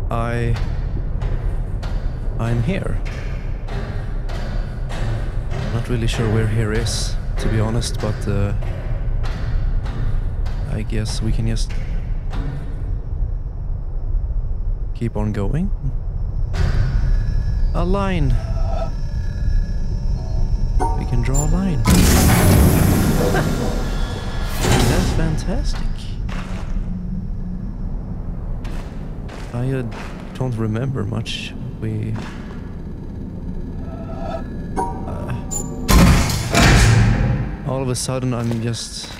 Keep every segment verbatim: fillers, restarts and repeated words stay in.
I... I'm here. Not really sure where here is, to be honest, but uh, I guess we can just keep on going. A line. We can draw a line. That's fantastic. I uh, don't remember much. We... Uh, all of a sudden I'm just...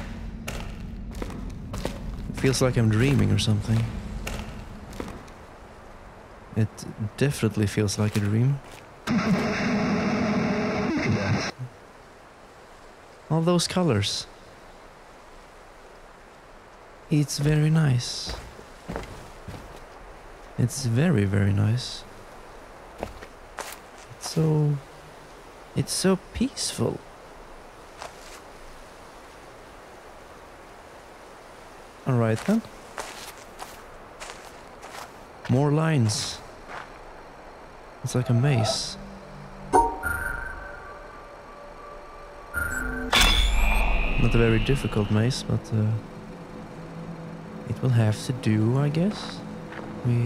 It feels like I'm dreaming or something. It definitely feels like a dream. All those colors. It's very nice. It's very, very nice. It's so... It's so peaceful. Alright then. More lines. It's like a maze. Not a very difficult maze, but uh, it will have to do, I guess. We...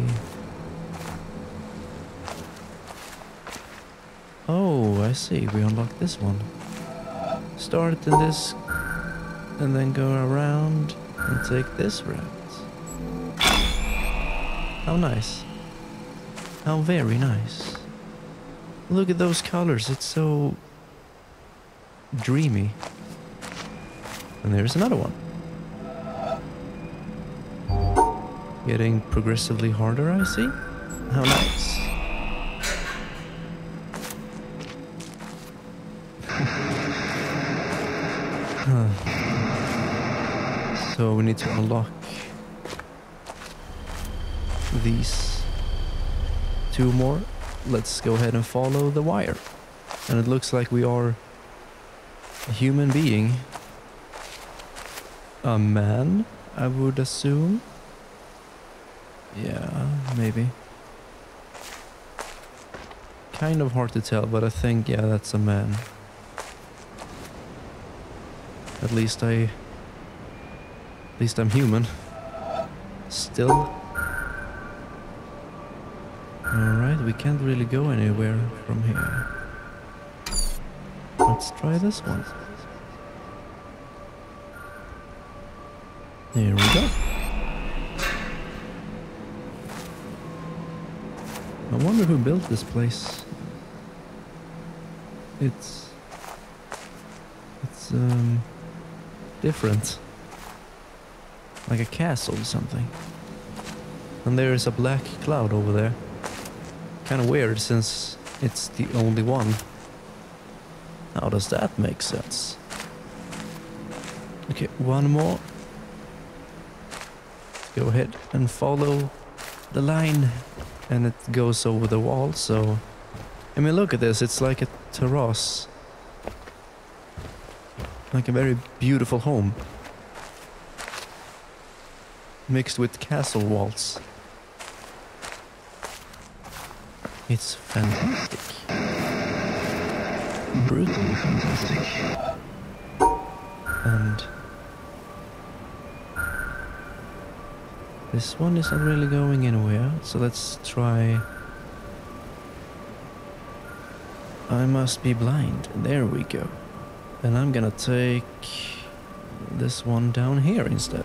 Oh, I see. We unlocked this one. Start in this, and then go around and take this route. How nice. How very nice. Look at those colors. It's so dreamy. And there's another one. Getting progressively harder, I see. How nice. So we need to unlock these two more. Let's go ahead and follow the wire. And it looks like we are a human being. A man, I would assume. Yeah, maybe. Kind of hard to tell, but I think, yeah, that's a man. At least I... At least I'm human. Still. Alright, we can't really go anywhere from here. Let's try this one. There we go. I wonder who built this place. It's... It's, um... different. Like a castle or something. And there is a black cloud over there. Kind of weird since it's the only one. How does that make sense? Okay, one more. Go ahead and follow the line. And it goes over the wall, so... I mean, look at this. It's like a terrace. Like a very beautiful home. Mixed with castle walls. It's fantastic. Brutally fantastic. And... this one isn't really going anywhere, so let's try... I must be blind. There we go. And I'm gonna take this one down here instead.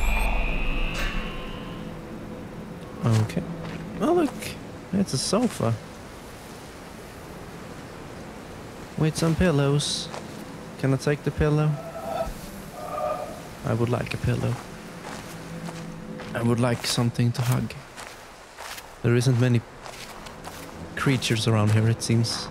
Okay. Oh look, it's a sofa. With some pillows. Can I take the pillow? I would like a pillow. I would like something to hug. There isn't many creatures around here, it seems.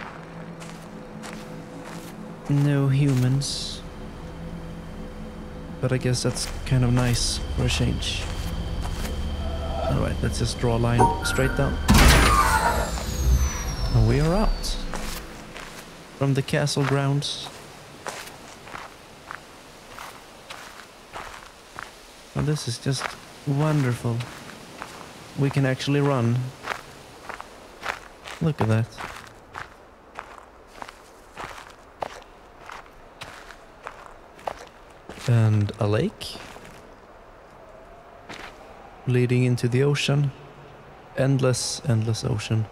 No humans. But I guess that's kind of nice for a change. Alright, let's just draw a line straight down. And we are out. From the castle grounds. And this is just wonderful. we can actually run. Look at that. And a lake leading into the ocean. Endless, endless ocean.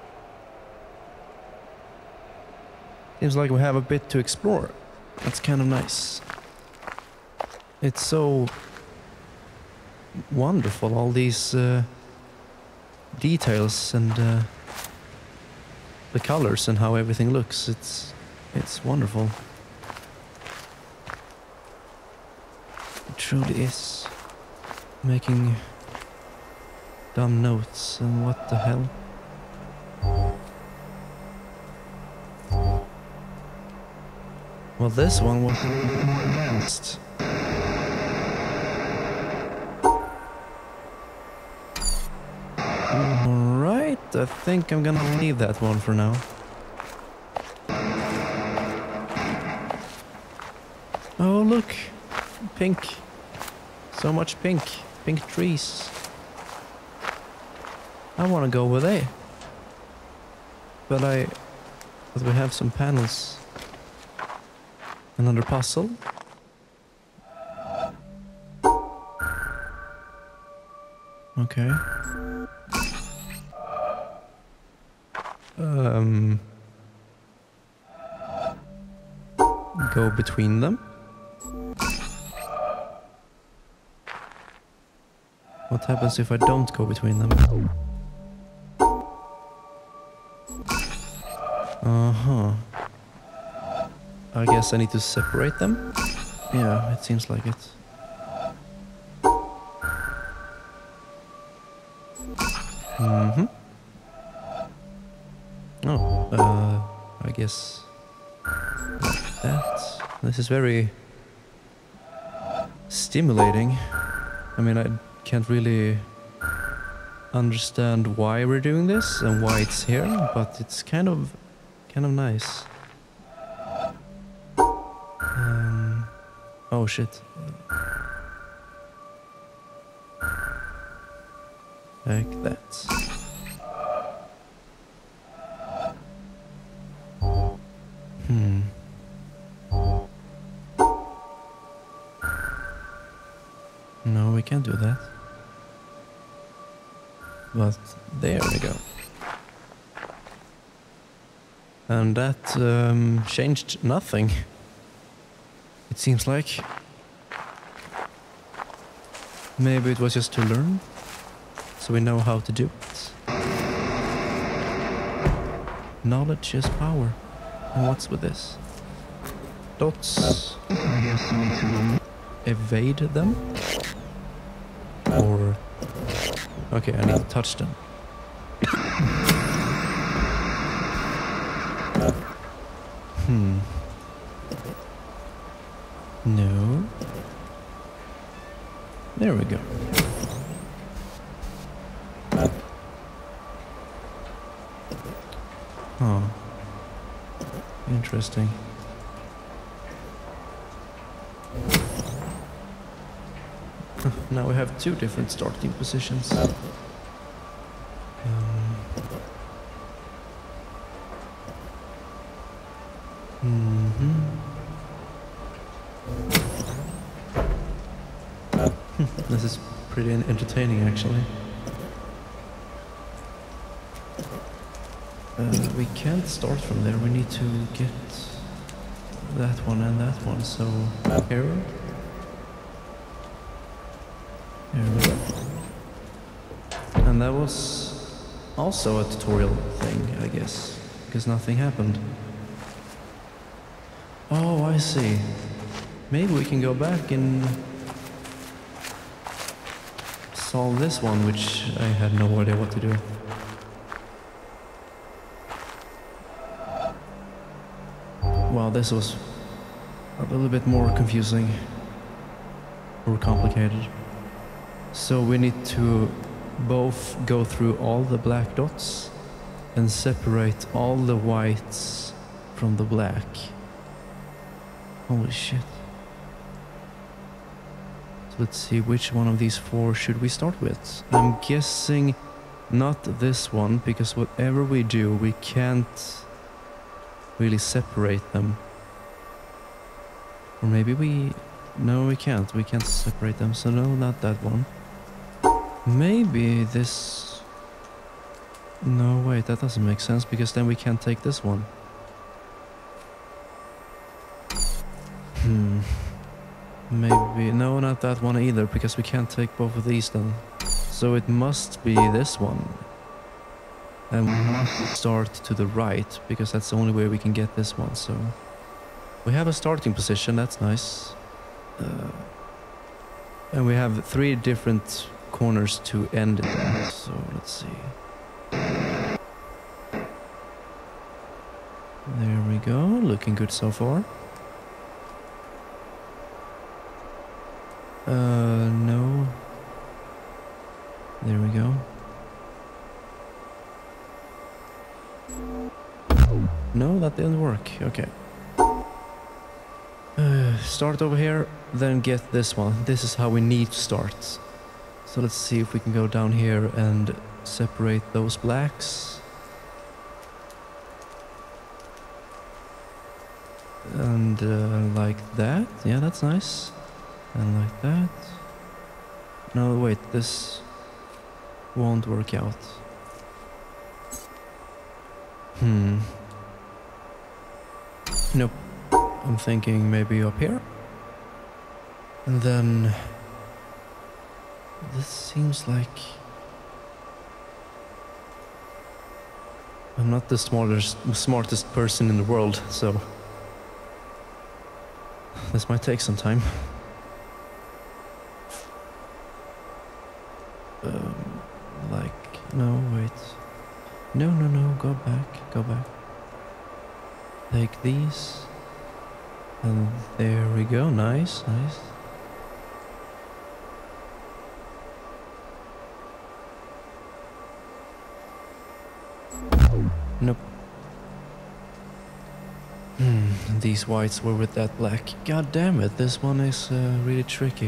Seems like we have a bit to explore. That's kind of nice. It's so wonderful, all these uh, details and uh, the colors and how everything looks. It's it's wonderful. It truly is. Making dumb notes and what the hell. Well, this one was more advanced. Alright, I think I'm gonna leave that one for now. Oh, look! Pink. So much pink. Pink trees. I wanna go with A. But I... But we have some panels. Another puzzle. Okay. Um... Go between them. What happens if I don't go between them? Uh-huh. I guess I need to separate them? Yeah, it seems like it. Mm-hmm. Oh, uh, I guess like that. This is very stimulating. I mean, I can't really understand why we're doing this and why it's here, but it's kind of, kind of nice. Um, oh shit. Like that. Hmm. No, we can't do that. But there we go. And that um, changed nothing. It seems like. Maybe it was just to learn, so we know how to do it. Knowledge is power. And what's with this? Dots. I guess we need to evade them. Or... Okay, I need to touch them. Hmm. No. There we go. Oh. Interesting. Now we have two different starting positions. Um, mm-hmm. This is pretty entertaining, actually. Uh, we can't start from there. We need to get that one and that one. So here. There we go. And that was also a tutorial thing, I guess, because nothing happened. Oh, I see. Maybe we can go back and solve this one, which I had no idea what to do. Wow, this was a little bit more confusing or complicated. So we need to both go through all the black dots and separate all the whites from the black. Holy shit. So let's see, which one of these four should we start with? I'm guessing not this one, because whatever we do, we can't really separate them. Or maybe we... No, we can't. We can't separate them, so no, not that one. Maybe this... No, wait, that doesn't make sense, because then we can't take this one. Hmm... Maybe... No, not that one either, because we can't take both of these then. So it must be this one. And we must start to the right, because that's the only way we can get this one, so... We have a starting position, that's nice. Uh, and we have three different corners to end it at, so let's see. There we go, looking good so far. Uh, no. There we go. No, that didn't work. Okay. Uh, start over here, then get this one. This is how we need to start. So let's see if we can go down here and separate those blacks. And uh, like that. Yeah, that's nice. And like that. No, wait, this won't work out. Hmm. Nope. I'm thinking maybe up here. And then... This seems like... I'm not the smartest, smartest person in the world, so... This might take some time. Um, like... No, wait. No, no, no, go back, go back. Take these. And there we go, nice, nice. Nope. Hmm, these whites were with that black. God damn it, this one is uh, really tricky.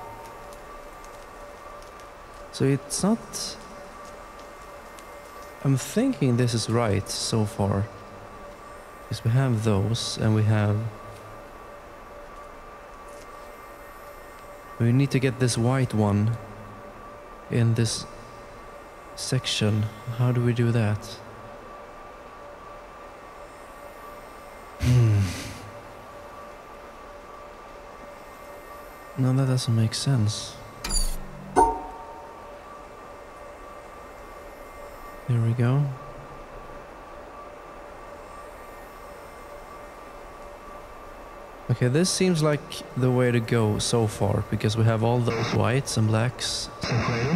So it's not... I'm thinking this is right so far. Because we have those, and we have... We need to get this white one in this section. How do we do that? Hmm. No, that doesn't make sense. There we go. Okay, this seems like the way to go so far, because we have all those whites and blacks separated.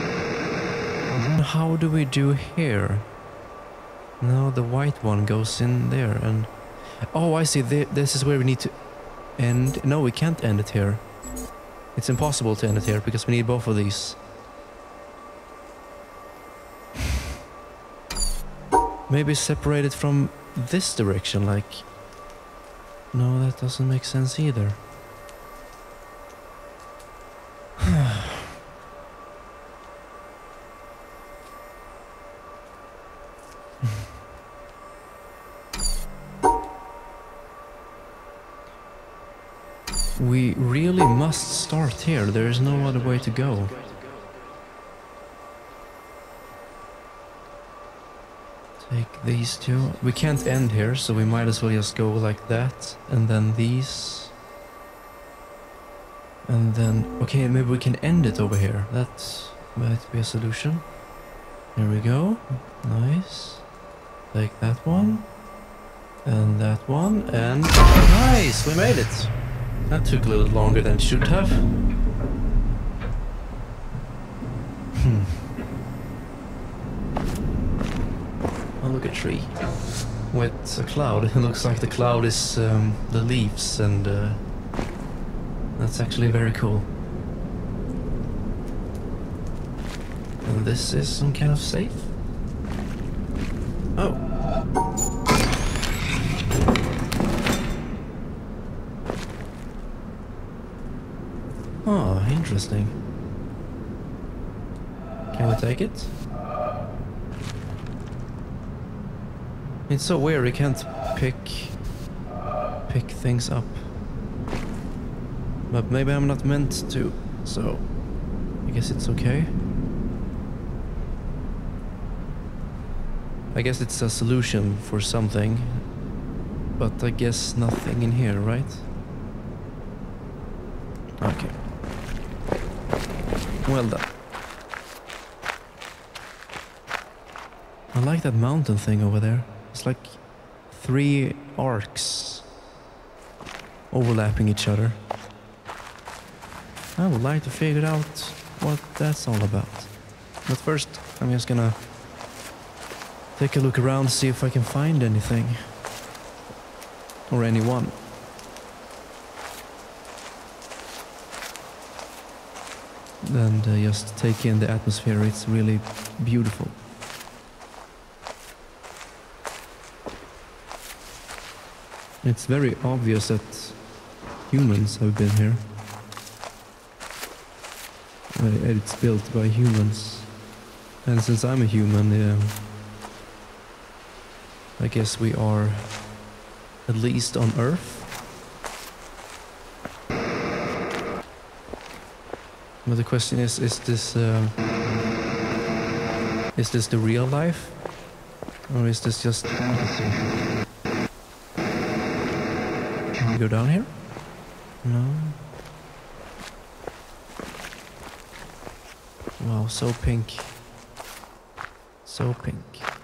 How do we do here? No, the white one goes in there and... Oh, I see, this is where we need to end... No, we can't end it here. It's impossible to end it here, because we need both of these. Maybe separate it from this direction, like... No, that doesn't make sense either. We really must start here. There is no other way to go. Take these two. We can't end here, so we might as well just go like that. And then these. And then... Okay, maybe we can end it over here. That might be a solution. There we go. Nice. Take that one. And that one. And... Nice! We made it! That took a little longer than it should have. Hmm. Oh, look, a tree with a cloud. It looks like the cloud is um, the leaves, and uh, that's actually very cool. And this is some kind of safe. Oh. Oh, interesting. Can we take it? It's so weird, we can't pick pick things up. But maybe I'm not meant to, so I guess it's okay. I guess it's a solution for something, but I guess nothing in here, right? Okay. Well done. I like that mountain thing over there. It's like three arcs overlapping each other. I would like to figure out what that's all about. But first, I'm just gonna take a look around, see if I can find anything. Or anyone. And uh, just take in the atmosphere. It's really beautiful. It's very obvious that humans have been here. Uh, It's built by humans. And since I'm a human, yeah, I guess we are at least on Earth. But the question is, is this uh, is this the real life? Or is this just fantasy? Can we go down here? No. Wow, so pink. So pink.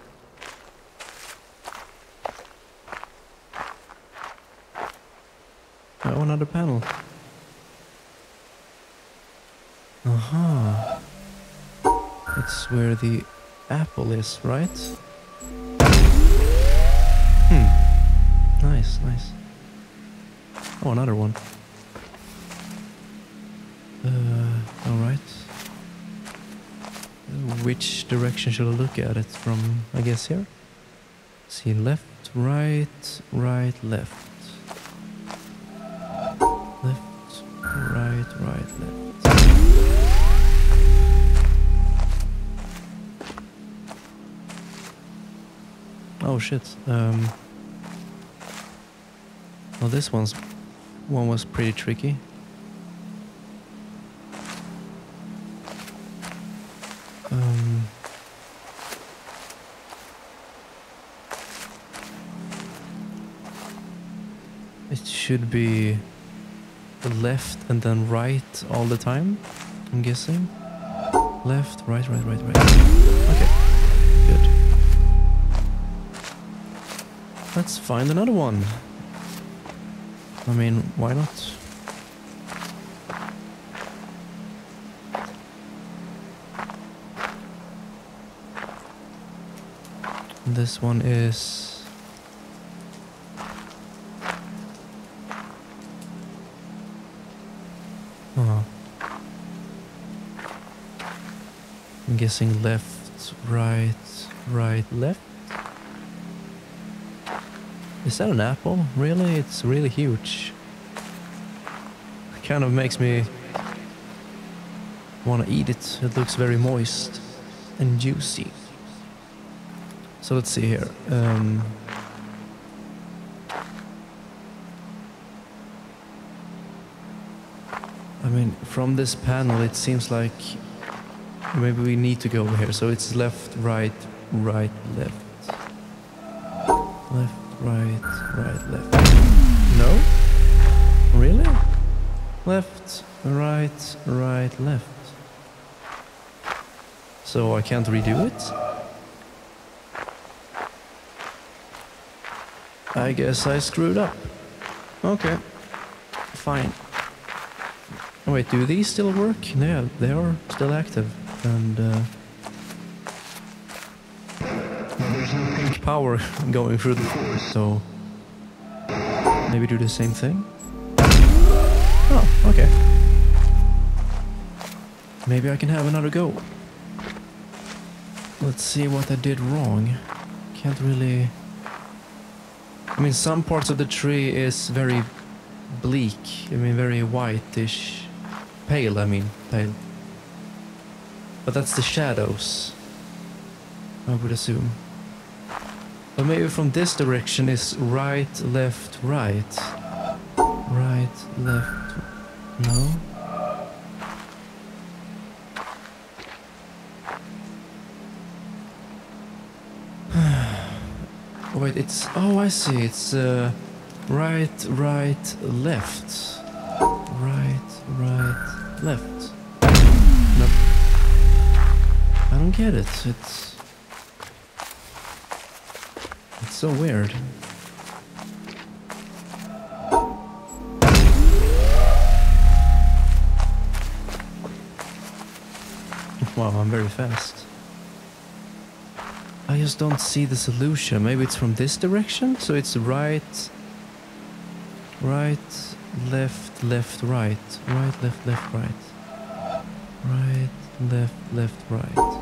Oh, another panel. Aha. That's where the apple is, right? Hmm. Nice, nice. Oh, another one. Uh, alright. Which direction should I look at it from? I guess here? See, left, right, right, left. Left, right, right, left. Oh shit. Um, well, this one's one was pretty tricky. Um, it should be left and then right all the time, I'm guessing. Left, right, right, right, right. Okay, good. Let's find another one. I mean, why not? This one is... Oh. I'm guessing left, right, right, left. Is that an apple? Really? It's really huge. It kind of makes me want to eat it. It looks very moist and juicy. So let's see here. Um, I mean, from this panel, it seems like maybe we need to go over here. So it's left, right, right, left. Left, right, right, left. No? Really? Left, right, right, left. So I can't redo it? I guess I screwed up. Okay. Fine. Oh, wait, do these still work? Yeah, they are still active. And uh, there's no power going through the force, so maybe do the same thing. Oh, okay. Maybe I can have another go. Let's see what I did wrong. Can't really... I mean, some parts of the tree is very bleak. I mean, very whitish. Pale, I mean, pale. But that's the shadows, I would assume. But maybe from this direction is right, left, right. Right, left, no? Wait, it's... Oh, I see, it's uh, right, right, left. Right, right, left. No. I don't get it, it's... It's so weird. Wow, I'm very fast. I just don't see the solution. Maybe it's from this direction? So it's right, right, left, left, right. Right, left, left, right. Right, left, left, right.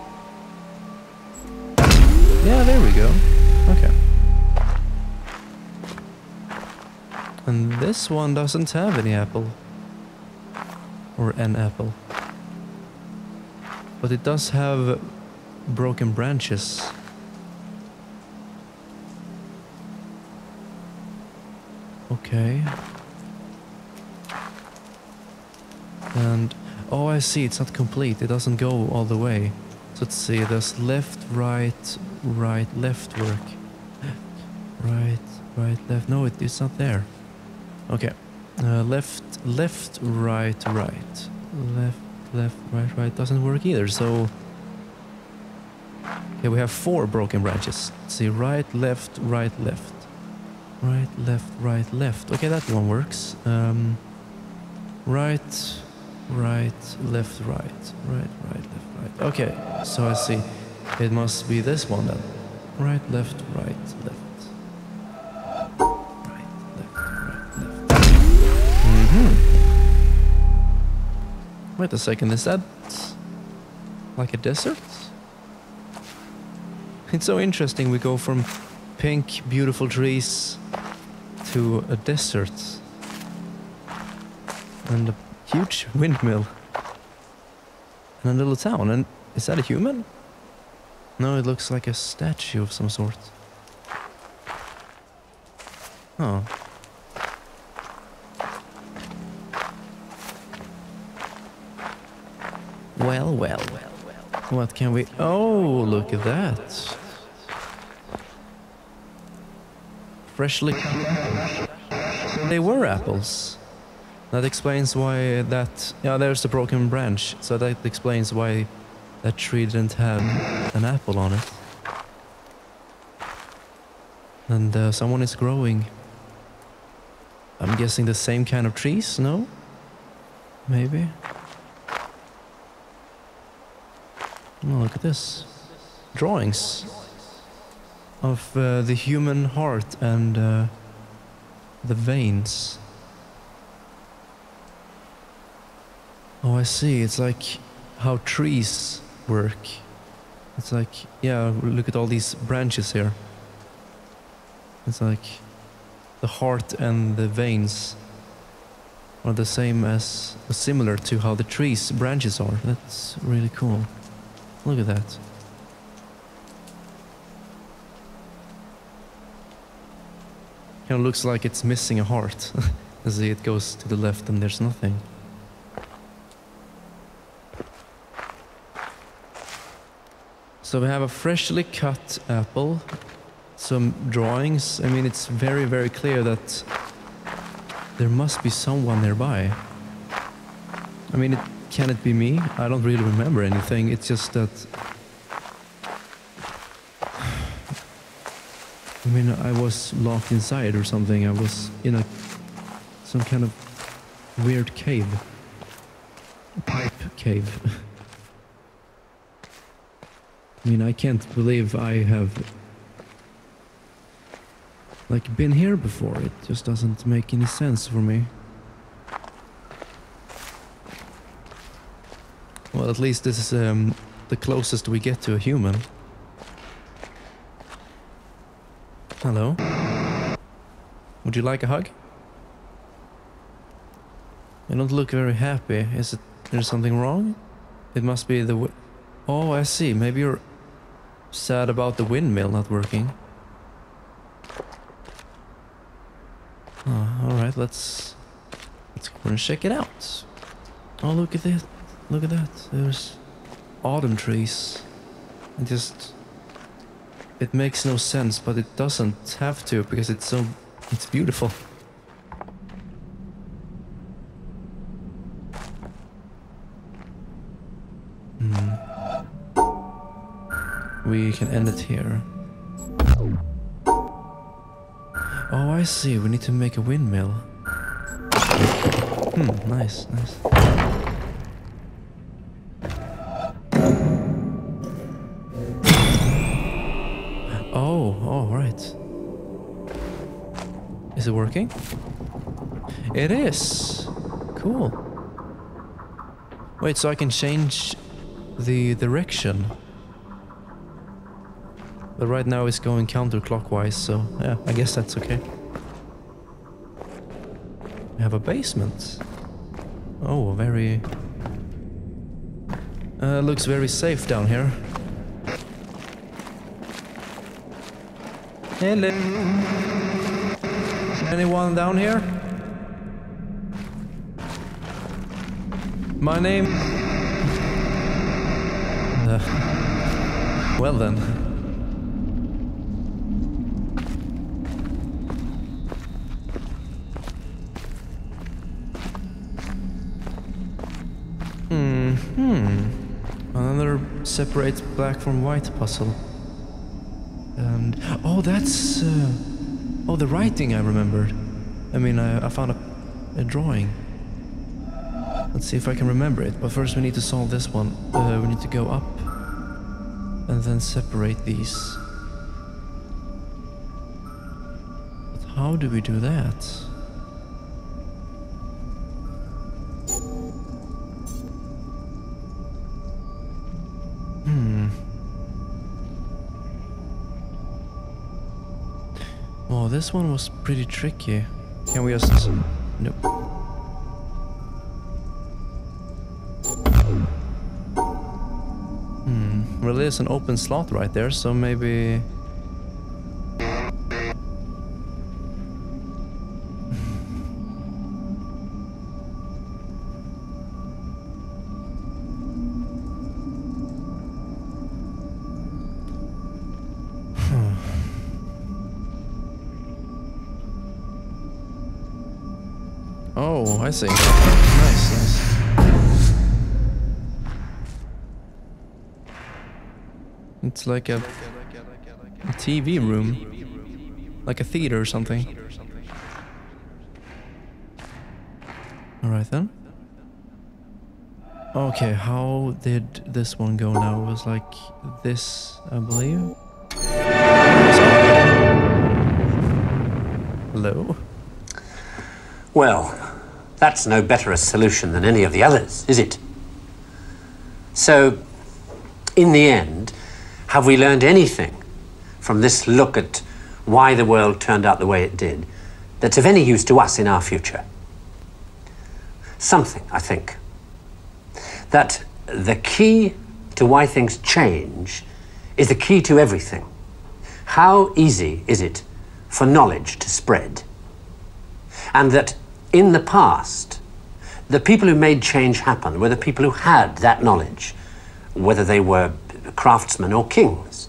Yeah, there we go. Okay. And this one doesn't have any apple. Or an apple. But it does have broken branches. Okay. And... Oh, I see, it's not complete. It doesn't go all the way. So let's see, there's left, right, right, left work. Right, right, left. No, it, it's not there. Okay. Uh, left, left, right, right. Left, left, right, right. Doesn't work either, so... Okay, we have four broken branches. Let's see, right, left, right, left. Right, left, right, left. Okay, that one works. Um, right, right, left, right. Right, right, left, right. Okay, so I see. It must be this one then. Right, left, right, left. Right, left, right, left. Mm-hmm. Wait a second, is that like a desert? It's so interesting, we go from pink, beautiful trees to a desert and a huge windmill and a little town. And is that a human? No, it looks like a statue of some sort. Oh. Well, well, well, well. What can we... Oh, look at that. Freshly... They were apples. That explains why that... Yeah, there's the broken branch. So that explains why that tree didn't have an apple on it. And uh, someone is growing. I'm guessing the same kind of trees, no? Maybe? Oh, look at this. Drawings of uh, the human heart and uh, the veins. Oh, I see. It's like how trees work. It's like, yeah, look at all these branches here. It's like the heart and the veins are the same as, similar to how the trees' branches are. That's really cool. Look at that. Kind of looks like it's missing a heart. You see, it goes to the left and there's nothing. So we have a freshly cut apple, some drawings. I mean, it's very, very clear that there must be someone nearby. I mean, it, can it be me? I don't really remember anything. It's just that... I mean, I was locked inside or something. I was in a... some kind of weird cave. Pipe cave. I mean, I can't believe I have... like, been here before. It just doesn't make any sense for me. Well, at least this is um, the closest we get to a human. Hello? Would you like a hug? You don't look very happy. Is it There's something wrong? It must be the wi- Oh, I see. Maybe you're sad about the windmill not working. Oh, alright, let's... Let's go and check it out. Oh, look at that. Look at that. There's autumn trees. It just... It makes no sense, but it doesn't have to because it's so... It's beautiful. Hmm. We can end it here. Oh, I see. We need to make a windmill. Hmm, nice, nice. Oh, oh, right. Is it working? It is. Cool. Wait, so I can change the direction. But right now it's going counterclockwise, so yeah, I guess that's okay. We have a basement. Oh, very... Uh, looks very safe down here. Hello. Anyone down here? My name... Uh, well then. Hmm, hmm. Another separate black from white puzzle. And... Oh, that's... Uh, oh, the writing I remembered. I mean, I, I found a, a drawing. Let's see if I can remember it. But first we need to solve this one. Uh, we need to go up. And then separate these. But how do we do that? Hmm. Oh, this one was pretty tricky. Can we just... Nope. Hmm. Well, there's an open slot right there, so maybe... Oh, I see. Nice, nice. It's like a, a T V room. Like a theater or something. Alright then. Okay, how did this one go now? It was like this, I believe. Hello? Well, that's no better a solution than any of the others, is it? So, in the end, have we learned anything from this look at why the world turned out the way it did that's of any use to us in our future? Something, I think. That the key to why things change is the key to everything. How easy is it for knowledge to spread? And that in the past, the people who made change happen were the people who had that knowledge, whether they were craftsmen or kings.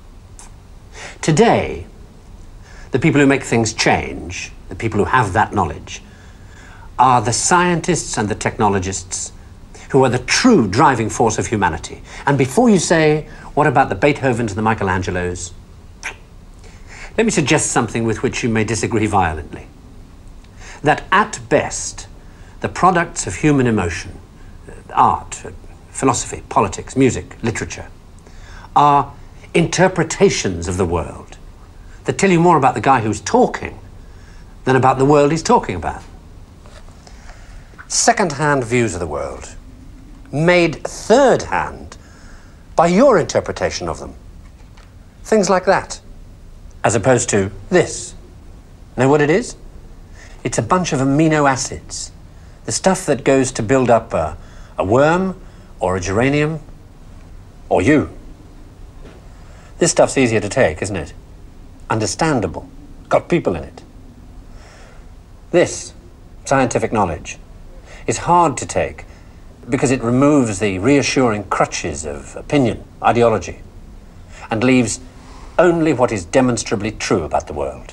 Today, the people who make things change, the people who have that knowledge, are the scientists and the technologists who are the true driving force of humanity. And before you say, what about the Beethovens and the Michelangelos? Let me suggest something with which you may disagree violently. That at best, the products of human emotion, art, philosophy, politics, music, literature, are interpretations of the world that tell you more about the guy who's talking than about the world he's talking about. Second-hand views of the world, made third-hand by your interpretation of them. Things like that, as opposed to this. Know what it is? It's a bunch of amino acids, the stuff that goes to build up a, A worm, or a geranium, or you. This stuff's easier to take, isn't it? Understandable. Got people in it. This, scientific knowledge, is hard to take because it removes the reassuring crutches of opinion, ideology, and leaves only what is demonstrably true about the world.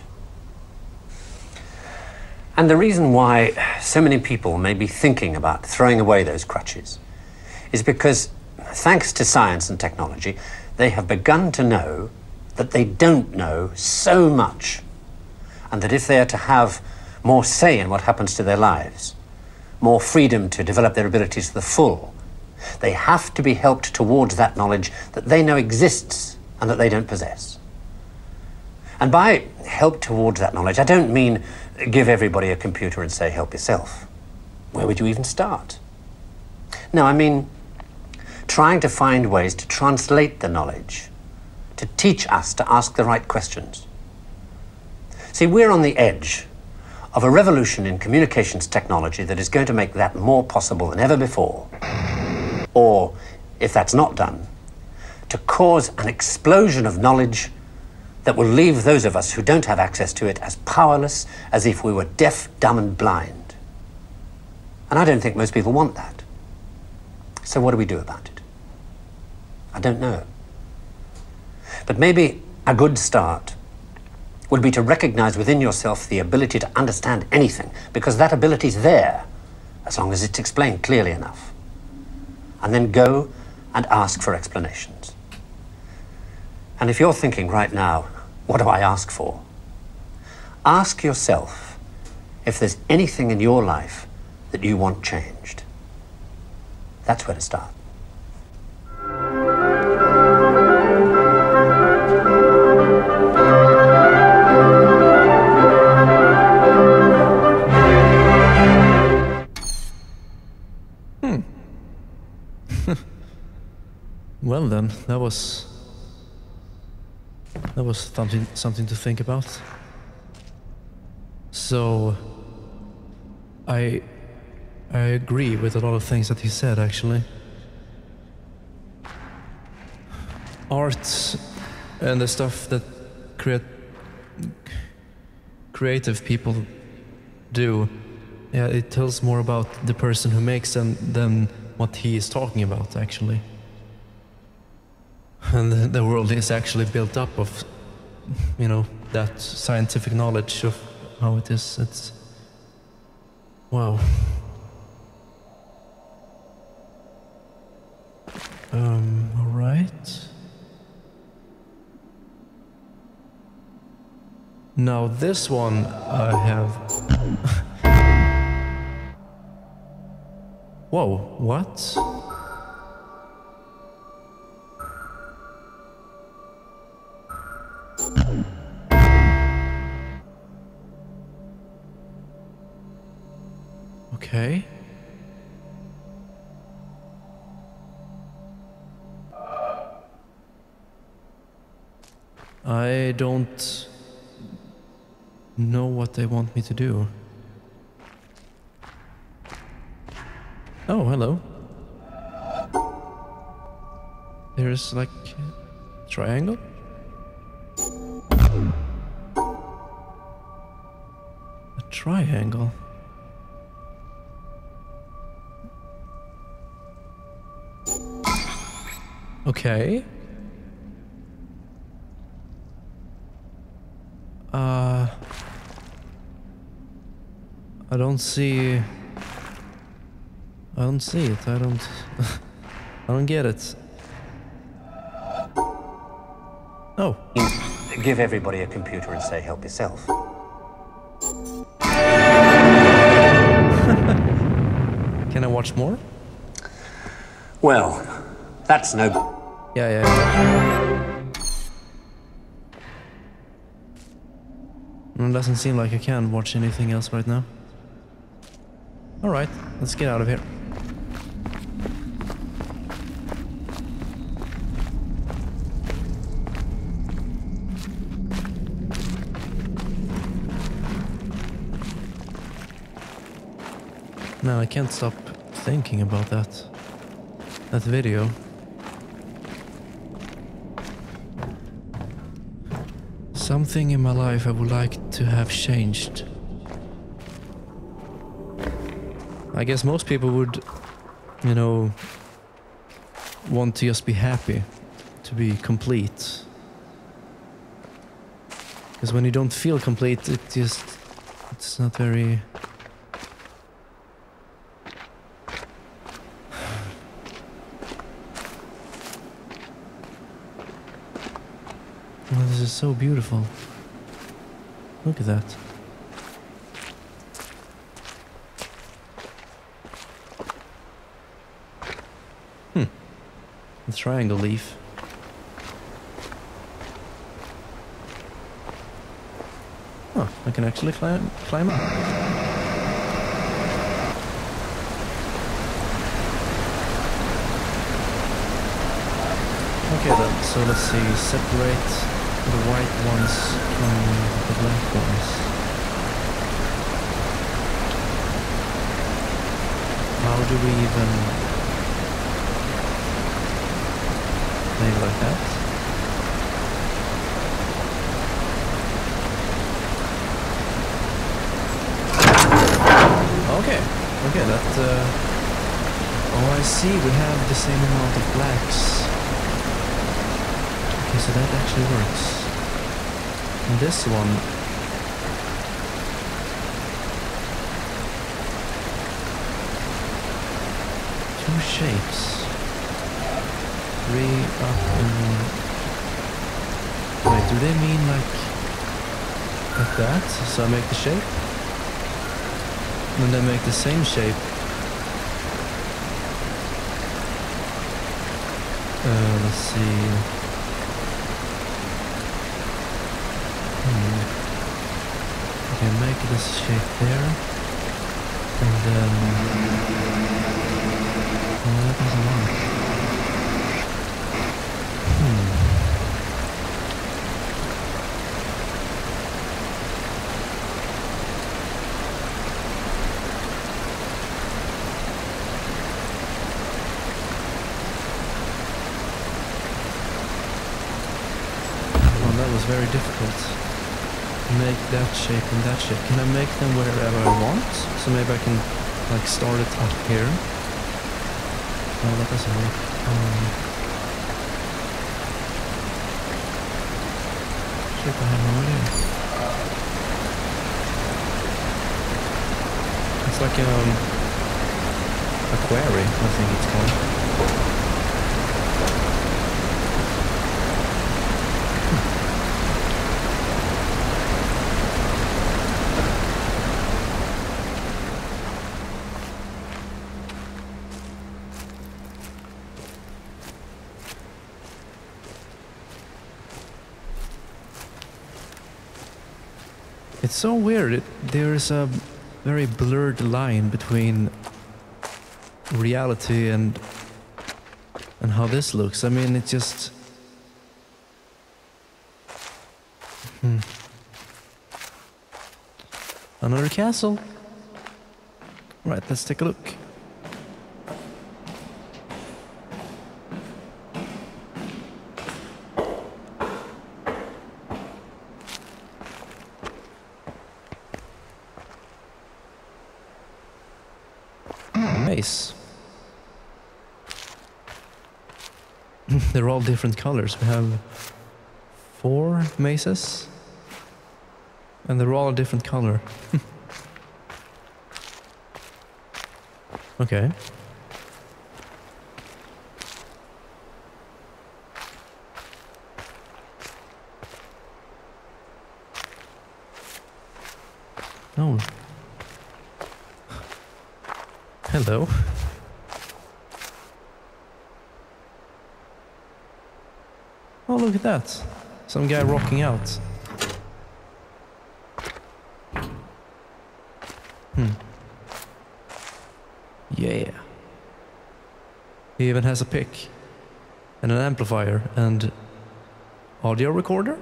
And the reason why so many people may be thinking about throwing away those crutches is because, thanks to science and technology, they have begun to know that they don't know so much, and that if they are to have more say in what happens to their lives, more freedom to develop their abilities to the full, they have to be helped towards that knowledge that they know exists and that they don't possess. And by help towards that knowledge, I don't mean give everybody a computer and say, help yourself. Where would you even start? No, I mean trying to find ways to translate the knowledge, to teach us to ask the right questions. See, we're on the edge of a revolution in communications technology that is going to make that more possible than ever before. Or, if that's not done, to cause an explosion of knowledge that will leave those of us who don't have access to it as powerless as if we were deaf, dumb, and blind. And I don't think most people want that. So what do we do about it? I don't know. But maybe a good start would be to recognize within yourself the ability to understand anything, because that ability is there, as long as it's explained clearly enough. And then go and ask for explanations. And if you're thinking right now, what do I ask for? Ask yourself if there's anything in your life that you want changed. That's where to start. Hmm. Well then, that was... That was something, something to think about. So, I, I agree with a lot of things that he said, actually. Art and the stuff that create, creative people do, yeah, it tells more about the person who makes them than what he is talking about, actually. And the, the world is actually built up of, you know, that scientific knowledge of how it is. It's... wow. Um, alright. Now this one I have... Whoa, what? Okay. I don't know what they want me to do. Oh, hello. There's like a triangle? A triangle? Okay. Uh... I don't see... I don't see it, I don't... I don't get it. Oh. Give everybody a computer and say, help yourself. Can I watch more? Well, that's no... Yeah, yeah, yeah. It doesn't seem like I can watch anything else right now. Alright, let's get out of here. No, I can't stop thinking about that. that video. Something in my life I would like to have changed. I guess most people would, you know, want to just be happy, to be complete. Because when you don't feel complete, it just, it's not very... Oh, this is so beautiful. Look at that. Hmm. A triangle leaf. Oh, I can actually climb climb up. Okay then, so let's see, separate the white ones from the black ones. How do we even maybe like that? Okay, okay, that uh, oh, I see, we have the same amount of blacks. Okay, so that actually works. And this one... Two shapes. Three up and one... Wait, do they mean like... like that? So I make the shape? And then make the same shape. Uh, let's see... Okay, make this shape there, and then... Oh, that doesn't work. Hmm. Oh, that was very difficult. Make that shape and that shape. Can I make them wherever I want? So maybe I can like start it up here. No, that doesn't work. Um, shit, I have no idea. It's like um, a query, I think it's called. It's so weird. It, there is a very blurred line between reality and and how this looks. I mean, it just... Hmm. Another castle. Right, let's take a look. Maze. They're all different colors. We have four mazes, and they're all a different color. Okay. Oh. Hello. Oh, look at that. Some guy rocking out. Hmm. Yeah. He even has a pick. And an amplifier and audio recorder?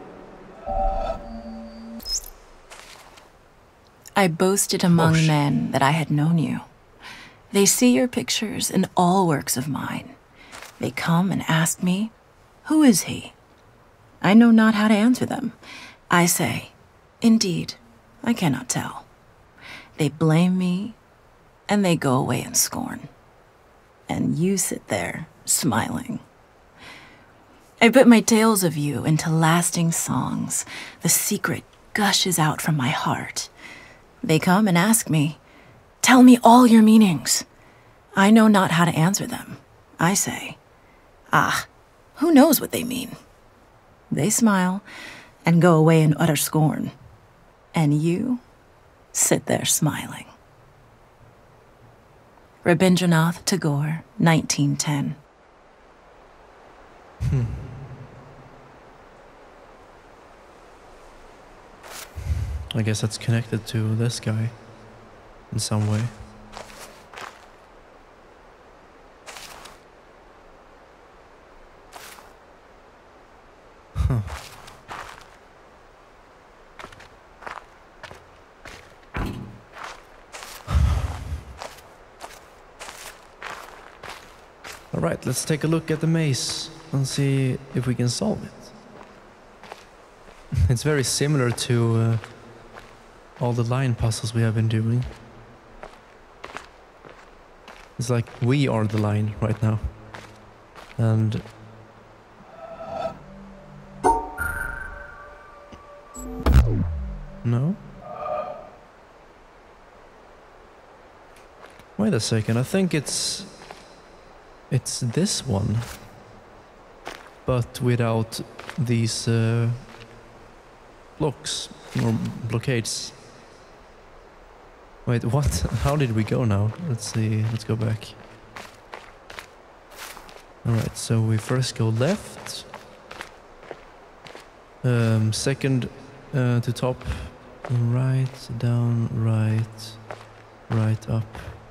I boasted among Gosh. men that I had known you. They see your pictures in all works of mine, They come and ask me, who is he? I know not how to answer them. I say, indeed, I cannot tell. They blame me, and they go away in scorn. And you sit there, smiling. I put my tales of you into lasting songs. The secret gushes out from my heart. They come and ask me, tell me all your meanings. I know not how to answer them. I say, ah, who knows what they mean? They smile and go away in utter scorn. And you sit there smiling. Rabindranath Tagore, nineteen ten. Hmm. I guess that's connected to this guy in some way. Huh. All right, let's take a look at the maze and see if we can solve it. It's very similar to uh, all the line puzzles we have been doing. It's like we are the line right now. And no? Wait a second, I think it's it's this one, but without these uh, blocks or blockades. Wait, what? How did we go now? Let's see, let's go back. Alright, so we first go left. Um, second uh, to top, right, down, right, right, up.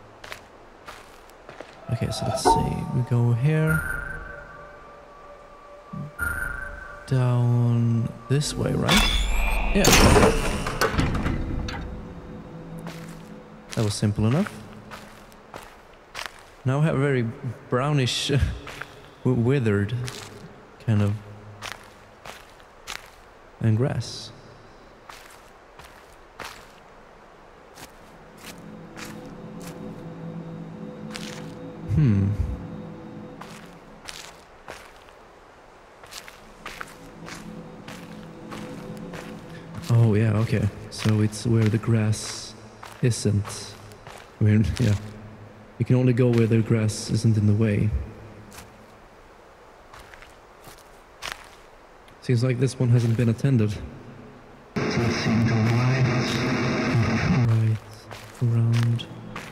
Okay, so let's see, we go here. Down this way, right? Yeah. That was simple enough. Now I have a very brownish, withered kind of and grass. Hmm. Oh yeah, okay. So it's where the grass isn't. Where, yeah. You can only go where the grass isn't in the way. Seems like this one hasn't been attended. Right, around,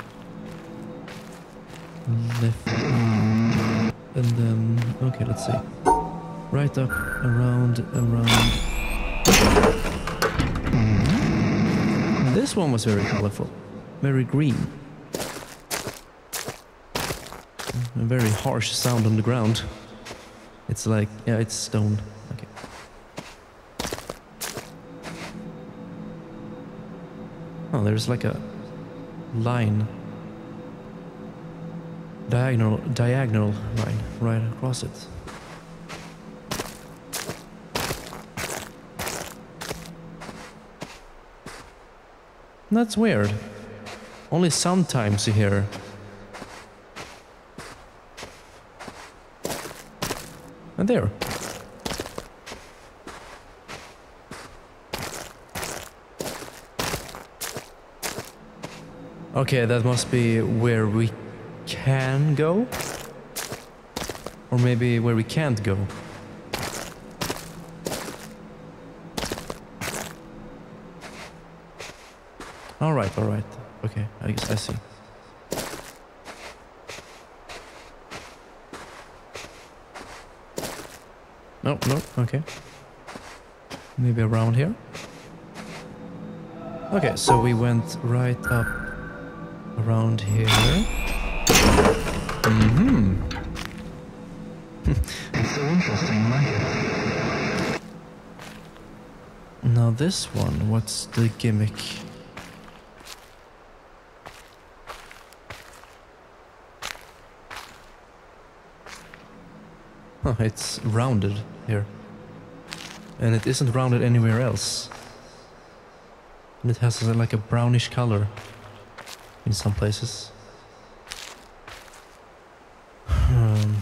left, and then, okay, let's see. Right up, around, around. This one was very colorful, very green. A very harsh sound on the ground. It's like, yeah, it's stone. Okay. Oh, there's like a line. Diagonal, diagonal line right across it. That's weird. Only sometimes you hear. And there. Okay, that must be where we can go. Or maybe where we can't go. All right, all right. Okay, I guess I see. No, no, okay. Maybe around here. Okay, so we went right up around here. Mm-hmm. It's so interesting, I like it. Now this one, what's the gimmick? Huh, it's rounded here. And it isn't rounded anywhere else. And it has uh, like a brownish color in some places. Um,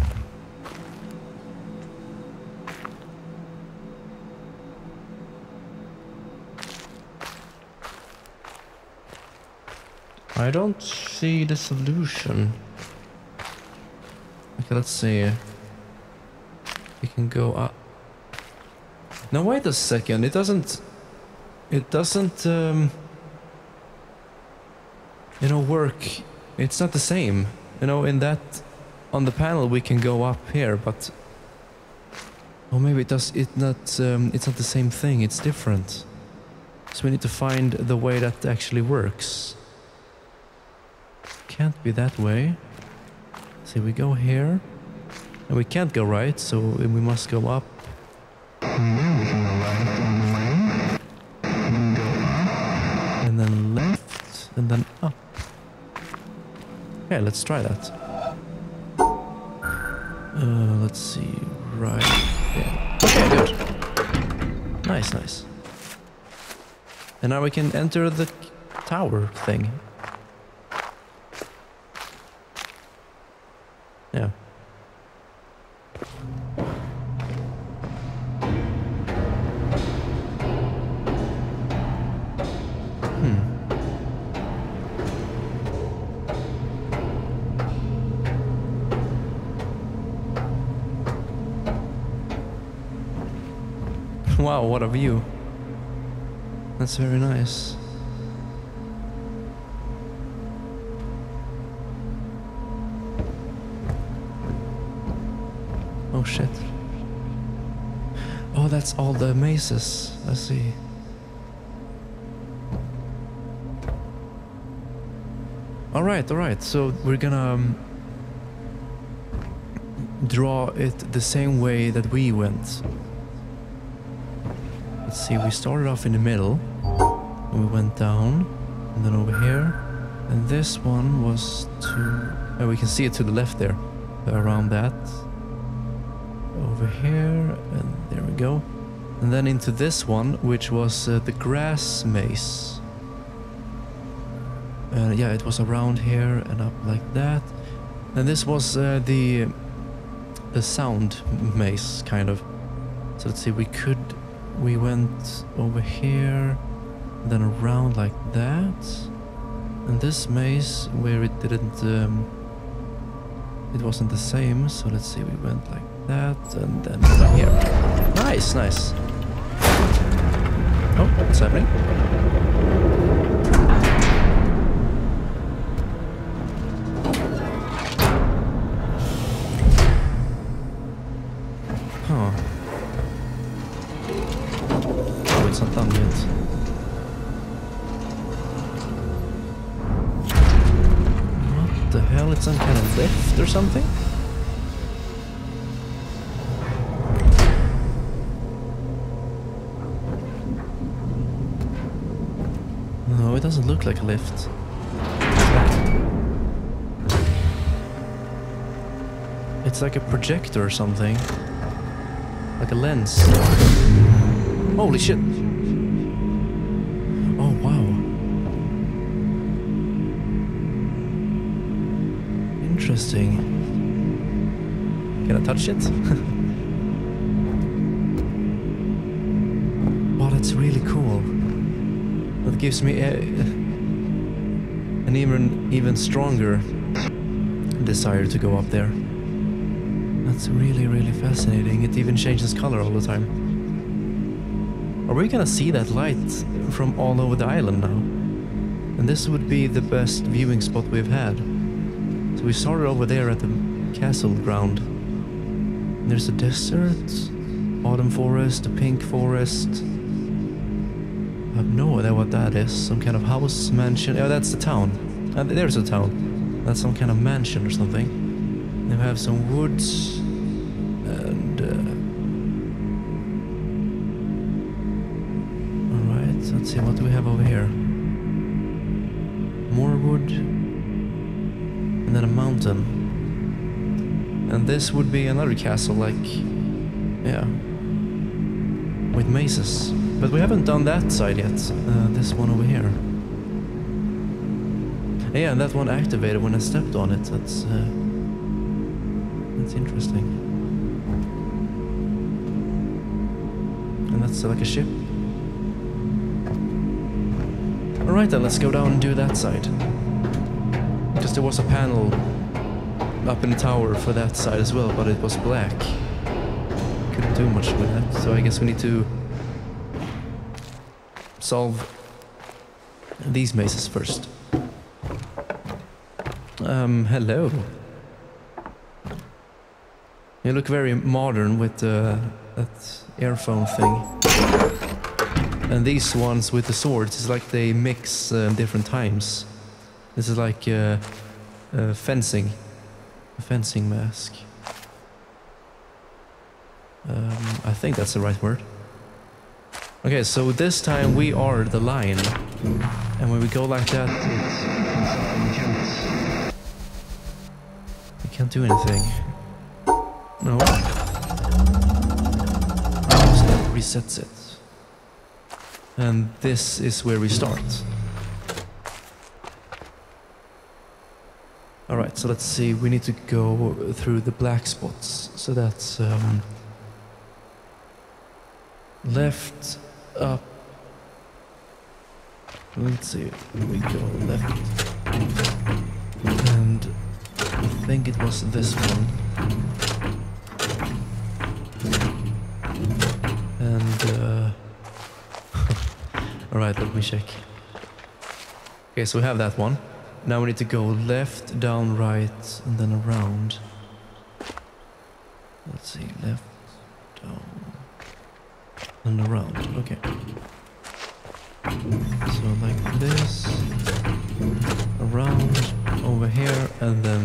I don't see the solution. Okay, let's see. We can go up. No, wait a second. It doesn't... It doesn't, um... you know, work. It's not the same. You know, in that... On the panel we can go up here, but... Or maybe it does... It not, um, it's not the same thing. It's different. So we need to find the way that actually works. Can't be that way. See, we go here. And we can't go right, so we must go up. And then we can go right on the way. And go up. And then left. And then up. Okay, let's try that. Uh, let's see. Right. Yeah. Okay, good. Nice, nice. And now we can enter the tower thing. Yeah. Wow, what a view. That's very nice. Oh shit. Oh, that's all the mazes. I see. Alright, alright. So we're gonna um, draw it the same way that we went. Let's see, we started off in the middle, and we went down, and then over here, and this one was to... Oh, we can see it to the left there, around that. Over here, and there we go. And then into this one, which was uh, the grass maze. Uh, yeah, it was around here and up like that. And this was uh, the, the sound maze, kind of. So let's see, we could... We went over here, then around like that, and this maze where it didn't, um, it wasn't the same. So let's see, we went like that, and then down here. Nice, nice. Oh, what's happening? Huh. It's not done yet. What the hell? It's some kind of lift or something? No, it doesn't look like a lift. It's like, it's like a projector or something. Like a lens. Holy shit! Oh wow! Interesting. Can I touch it? Wow, that's really cool. That gives me a, an even even stronger desire to go up there. That's really really fascinating. It even changes color all the time. Are we gonna see that light from all over the island now? And this would be the best viewing spot we've had. So we started over there at the castle ground. And there's a desert, autumn forest, a pink forest. I have no idea what that is. Some kind of house, mansion. Oh, that's the town. Uh, there's a town. That's some kind of mansion or something. Then we have some woods. And... Uh, let's see, what do we have over here? More wood. And then a mountain. And this would be another castle, like, yeah, with mazes. But we haven't done that side yet. Uh, this one over here. Yeah, and that one activated when I stepped on it. That's uh, that's interesting. And that's uh, like a ship. All right, then let's go down and do that side. Because there was a panel up in the tower for that side as well, but it was black. Couldn't do much with that, so I guess we need to solve these mazes first. Um, hello. You look very modern with uh, that earphone thing. And these ones with the swords, it's like they mix uh, different times. This is like uh, uh, fencing. A fencing mask. Um, I think that's the right word. Okay, so this time we are the lion. And when we go like that, we can't do anything. No. Oh, so that resets it. And this is where we start. Alright, so let's see, we need to go through the black spots. So that's um, left, up. Let's see, we go left. And I think it was this one. And uh, alright, let me check. Okay, so we have that one. Now we need to go left, down, right, and then around. Let's see, left, down, and around. Okay. So like this, around, over here, and then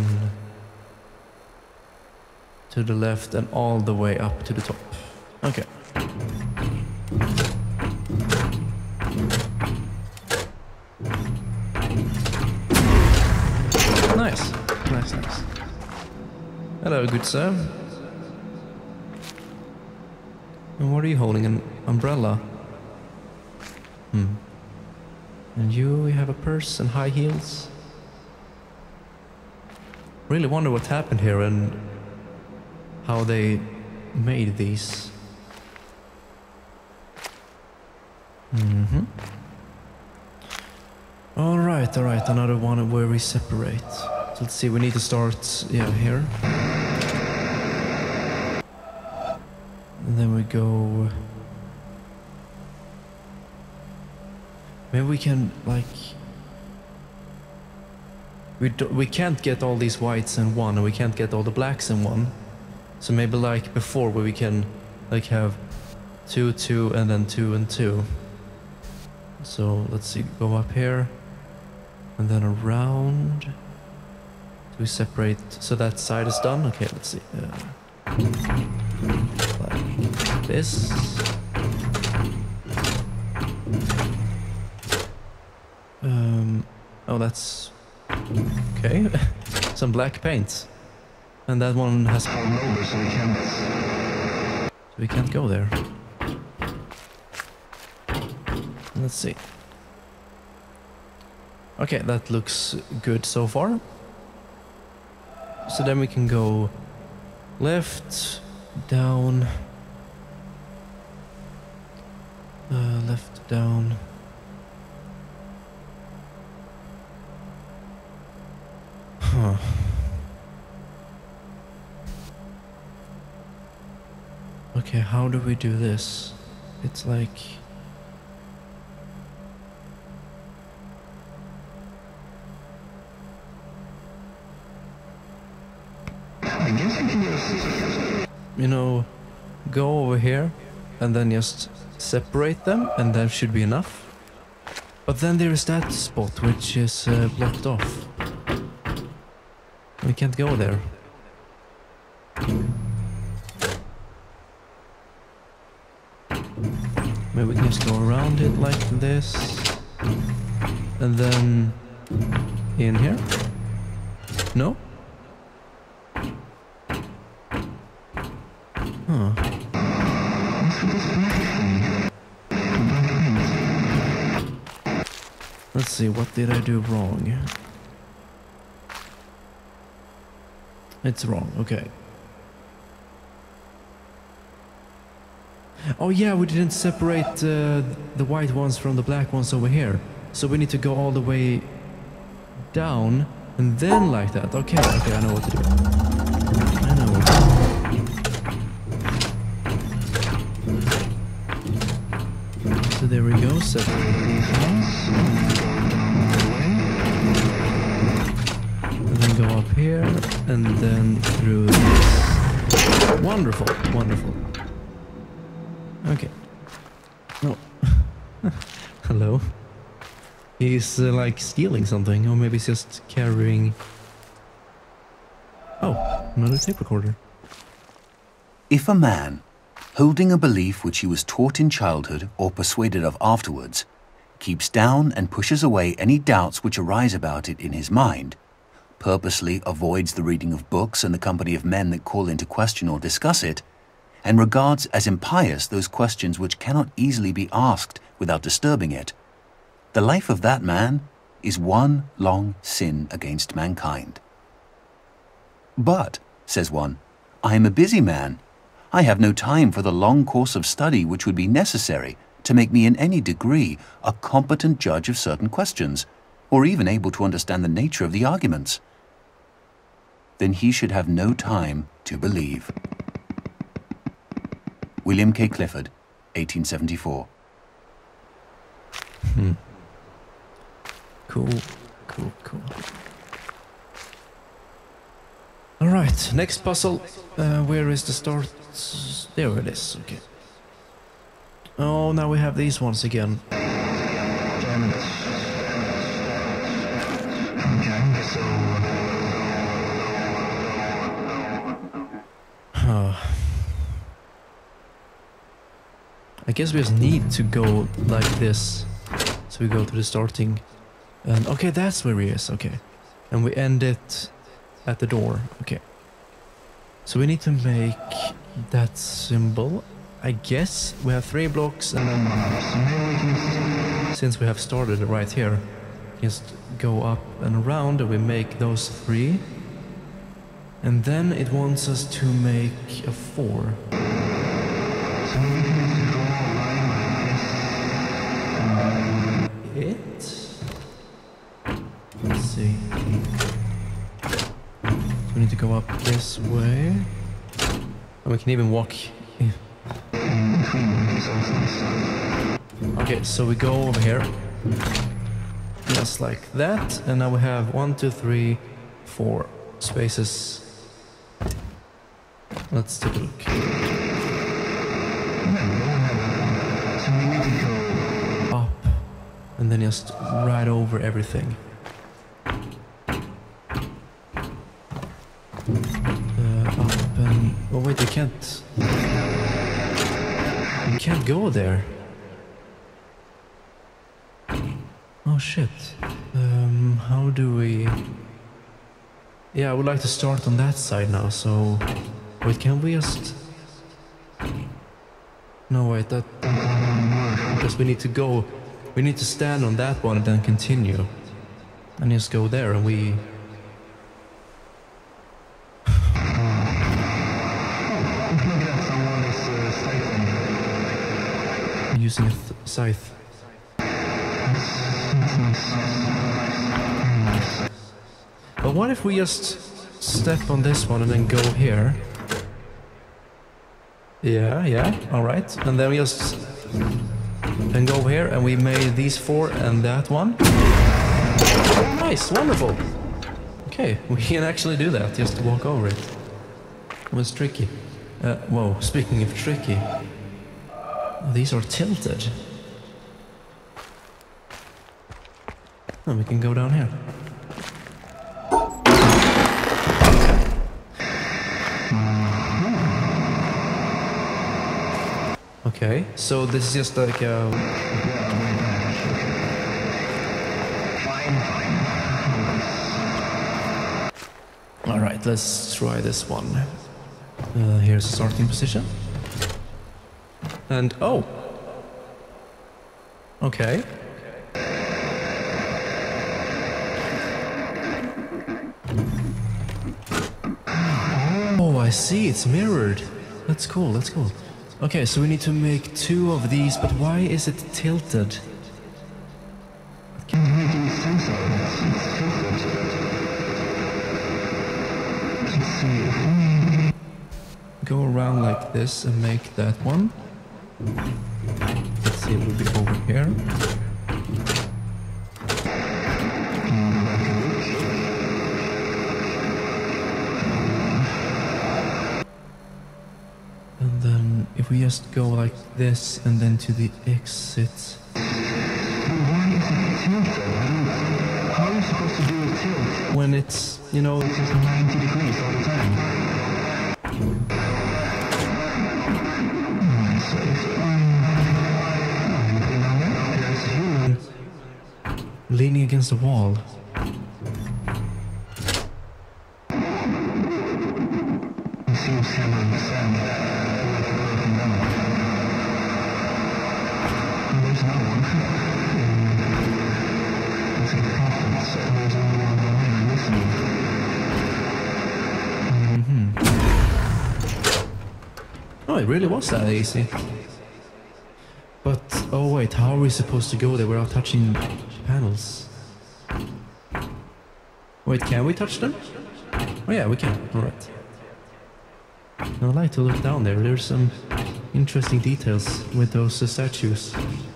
to the left and all the way up to the top. Okay. Nice, nice, nice. Hello, good sir. And what are you holding? An umbrella? Hmm. And you, you have a purse and high heels? Really wonder what happened here and how they made these. Mm-hmm. Alright, alright, another one where we separate. So let's see, we need to start, yeah, here. And then we go... Maybe we can, like... We, do, we can't get all these whites in one, and we can't get all the blacks in one. So maybe like before, where we can, like, have two, two, and then two and two. So let's see, go up here. And then around. Do we separate? So that side is done? Okay, let's see. Uh, like this. Um, oh, that's... Okay. Some black paint. And that one has... over, so we can't... So we can't go there. Let's see. Okay, that looks good so far. So then we can go left, down, uh, left, down. Huh. Okay, how do we do this? It's like... I guess I can just... You know, go over here and then just separate them, and that should be enough. But then there is that spot which is uh, blocked off. We can't go there. Maybe we can just go around it like this. And then in here? No? Huh. What's with this black thing? The black things. Let's see, what did I do wrong? It's wrong, okay. Oh yeah, we didn't separate uh, the white ones from the black ones over here. So we need to go all the way down and then like that. Okay, okay, I know what to do. I know what to do. So there we go, separate these ones. And then go up here and then through this. Wonderful, wonderful. Okay. No. Hello. He's uh, like stealing something, or maybe he's just carrying... Oh, another tape recorder. If a man, holding a belief which he was taught in childhood or persuaded of afterwards, keeps down and pushes away any doubts which arise about it in his mind, purposely avoids the reading of books and the company of men that call into question or discuss it, and regards as impious those questions which cannot easily be asked without disturbing it, the life of that man is one long sin against mankind. But, says one, I am a busy man. I have no time for the long course of study which would be necessary to make me in any degree a competent judge of certain questions, or even able to understand the nature of the arguments. Then he should have no time to believe. William K. Clifford, eighteen seventy-four. Hmm. Cool, cool, cool. All right, next puzzle. Uh, where is the start? There it is. Okay. Oh, now we have these ones again. Damn it. Okay, so... Huh. I guess we just need to go like this. So we go to the starting. And okay, that's where he is. Okay. And we end it at the door. Okay. So we need to make that symbol. I guess we have three blocks, and then since we have started right here, just go up and around, and we make those three. And then it wants us to make a four. So we can draw a line like this. It. Let's see. We need to go up this way. And we can even walk. Okay, so we go over here. Just like that. And now we have one, two, three, four spaces. Let's take a look. Up. And then just right over everything. Uh, up and... Oh wait, we can't... We can't go there. Oh shit. Um, how do we... Yeah, I would like to start on that side now, so... Wait, can we just... No, wait, that... Because we need to go... We need to stand on that one and then continue. And just go there and we... Using a th scythe. But what if we just step on this one and then go here? Yeah, yeah, alright. And then we just then go over here and we made these four and that one. Nice, wonderful. Okay, we can actually do that, just to walk over it. It was tricky. Uh, whoa, speaking of tricky. These are tilted. Oh, we can go down here. Okay, so this is just like a... Alright, let's try this one. Uh, here's a starting position. And oh! Okay. Oh, I see, it's mirrored. That's cool, that's cool. Okay, so we need to make two of these, but why is it tilted? Can't make any sense of it. It's tilted. Let's see if we... Go around like this and make that one. Let's see, it will be over here. And then if we just go like this and then to the exit. But why is it tilted? How are you supposed to do a tilt? When it's, you know... It's just ninety degrees all the time. So if leaning against the wall. He seems hammering the sand like a broken lemon. And there's no one. It's a prophet, so there's only one remaining listening. Mm-hmm. Oh, it really was that easy. But, oh wait, how are we supposed to go there without touching panels? Wait, can we touch them? Oh yeah, we can, alright. I'd like to look down there, there's some interesting details with those uh, statues.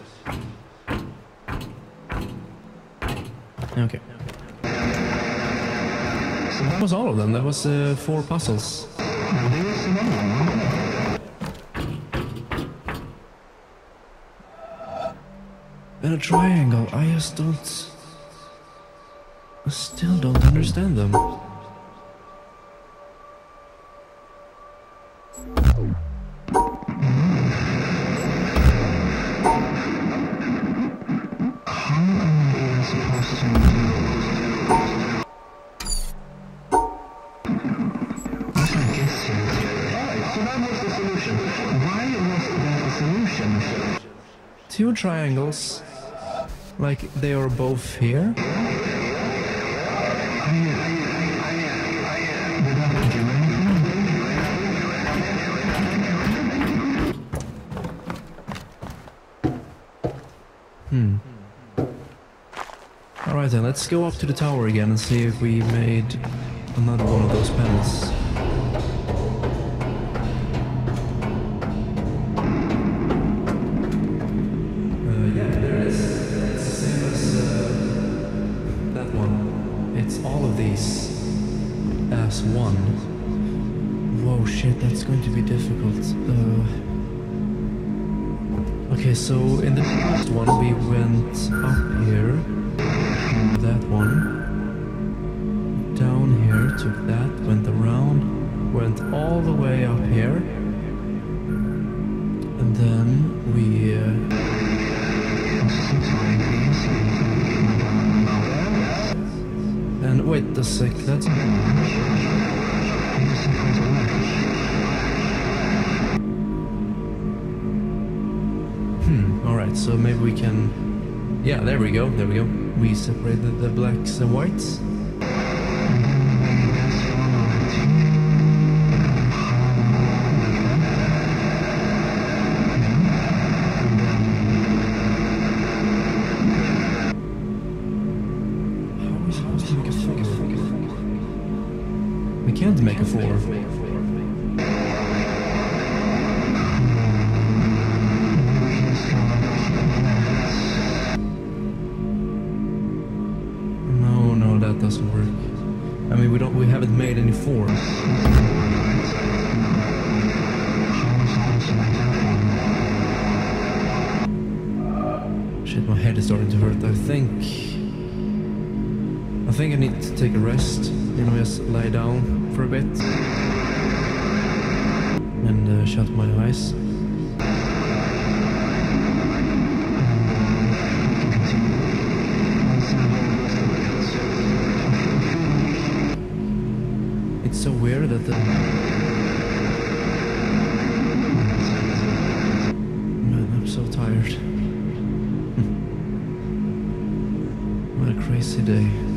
Okay. So that was all of them, that was uh, four puzzles. There's another one. And a triangle, I just don't... I still don't understand them. How am I supposed to do? What's my guess here? Alright, so that was the solution. Why was that the solution? Two triangles, like they are both here. Hmm. Alright then, let's go up to the tower again and see if we made another one of those panels. Uh, yeah, there it is. It's the same as uh, that one. It's all of these as one. Whoa, shit, that's going to be difficult. Uh, Okay, so in the first one we went up here, that one, down here, took that, went around, went all the way up here, and then we... Uh, and wait a sec, that's... Alright, so maybe we can... Yeah, there we go, there we go. We separated the blacks and whites. How are we supposed to make a four? We can't make a four. Doesn't work. I mean, we don't. We haven't made any fours. Shit, my head is starting to hurt. I think. I think I need to take a rest. You know, just lie down for a bit and uh, shut my eyes. It's so weird that the today.